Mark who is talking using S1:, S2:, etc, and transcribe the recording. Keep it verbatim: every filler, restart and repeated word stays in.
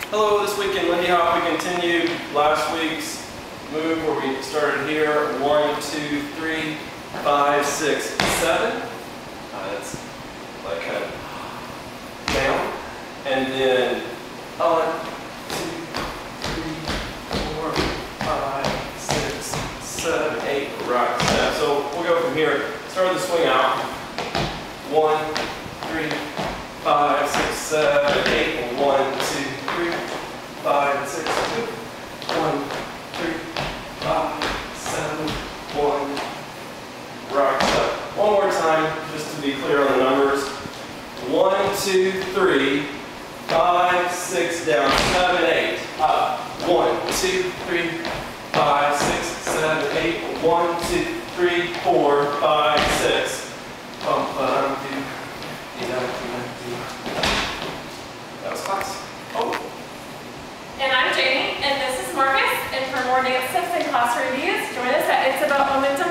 S1: Hello, this week in Lindy Hop we continued last week's move where we started here. One, two, three, five, six, seven. Uh, that's like kind of down. And then one, two, three, four, five, six, seven, eight, right step. So we'll go from here. Start the swing out. One, three, five, six, seven, eight, and one, two, three, five, six, two, one, three, five, seven, one, rock step. One more time, just to be clear on the numbers. One, two, three, five, six, down, seven, eight, up. One, two, three, five, six, seven, eight, one, two, three, four, five, six. Bum, bum, do, do, do, do. That was class. Oh.
S2: And I'm Janie, and this is Marcus, and for more dance tips and class reviews, join us at It's About Momentum